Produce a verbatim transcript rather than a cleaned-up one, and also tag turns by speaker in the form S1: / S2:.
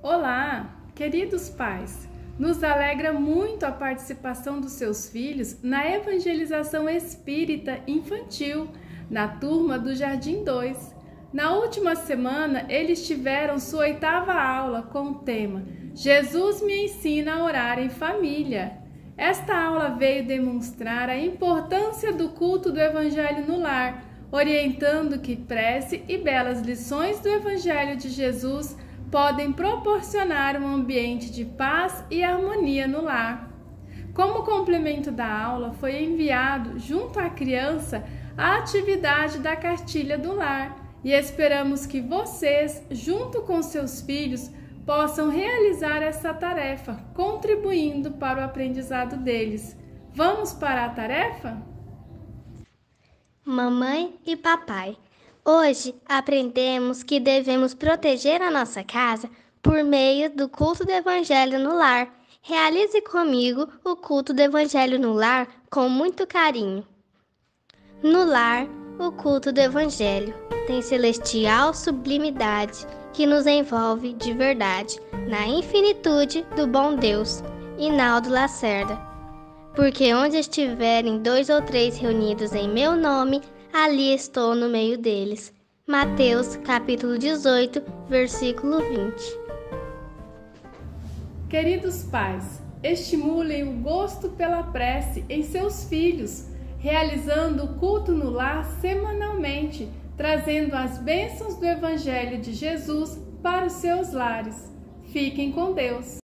S1: Olá, queridos pais! Nos alegra muito a participação dos seus filhos na evangelização espírita infantil, na turma do Jardim dois. Na última semana, eles tiveram sua oitava aula com o tema Jesus me ensina a orar em família. Esta aula veio demonstrar a importância do culto do Evangelho no lar, orientando que prece e belas lições do Evangelho de Jesus podem proporcionar um ambiente de paz e harmonia no lar. Como complemento da aula, foi enviado, junto à criança, a atividade da cartilha do lar e esperamos que vocês, junto com seus filhos, possam realizar essa tarefa, contribuindo para o aprendizado deles. Vamos para a tarefa?
S2: Mamãe e papai, hoje aprendemos que devemos proteger a nossa casa por meio do culto do Evangelho no lar. Realize comigo o culto do Evangelho no lar com muito carinho. No lar, o culto do Evangelho tem celestial sublimidade que nos envolve de verdade na infinitude do bom Deus. Hinaldo Lacerda. Porque onde estiverem dois ou três reunidos em meu nome, ali estou no meio deles. Mateus, capítulo dezoito, versículo vinte.
S1: Queridos pais, estimulem o gosto pela prece em seus filhos, realizando o culto no lar semanalmente, trazendo as bênçãos do Evangelho de Jesus para os seus lares. Fiquem com Deus!